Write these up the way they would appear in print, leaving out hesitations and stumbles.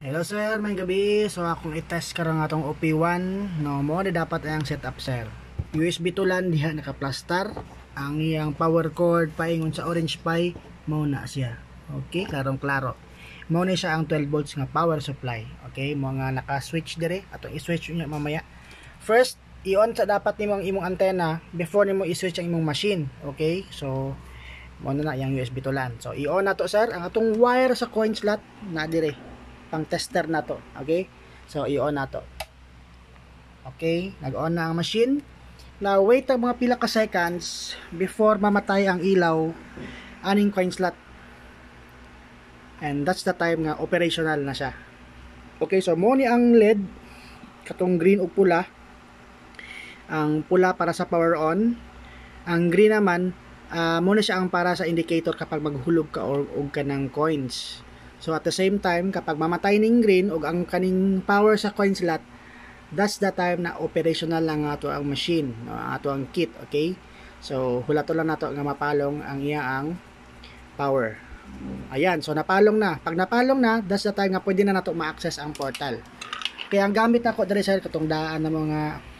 Hello sir, may gabi. So akong i-test karon nga tong OP1, no mo dapat ang setup sir. USB to LAN diha nakaplastar. Ang iyang power cord paingon sa orange pi mao na siya. Okay, klarong klaro. Mao na siya ang 12 volts nga power supply. Okay, mo nga naka-switch dire atong i-switch niya mamaya. First, i-on sa dapat nimo ang imong antenna before nimo i-switch ang imong machine. Okay? So mo na yang USB to LAN. So i-on na to sir, ang atong wire sa coin slot na dire pang tester na to. Okay, so i-on na to. Okay, nag-on na ang machine. Now wait ang mga pila ka seconds before mamatay ang ilaw aning coin slot, and that's the time nga operational na siya. Okay, so mo ni ang LED katong green o pula. Ang pula para sa power on, ang green naman mo na siya ang para sa indicator kapag maghulog ka og kanang coins. So at the same time, kapag mamatay ning green o ang kaning power sa coin slot, that's the time na operational lang ato ang machine, no, ato ang kit. Okay, so hulato lang nato nga mapalong ang iyang power. Ayan, so napalong na. Pag napalong na, that's the time nga pwede na nato ma-access ang portal. Kaya ang gamit nako diri sa katong daan ng mga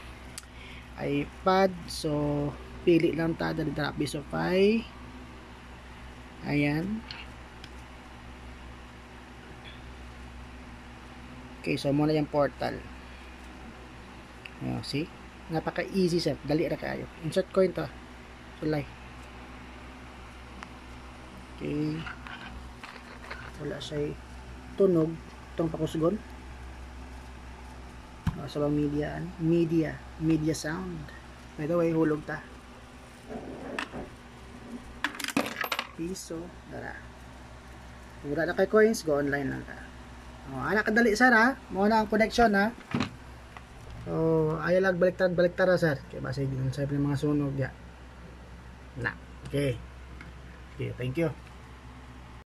iPad. So pili lang ta dali drop Bisofy. Ayan. Okay, so muna yung portal. See? Napaka-easy sir. Dali na kayo. Insert coin to. Sulay. Okay. Wala siya tunog. Itong pakusgon. Sa bang media sound. By the way, hulog ta. Piso. Dara. Kung wala na kay coins, go online lang ta. Anak kadali sir ha. Mo na ang connection ha. So ayaw lang baliktad sir. Kaya basta yung mga sunog ya. Na. Okay. Okay, thank you.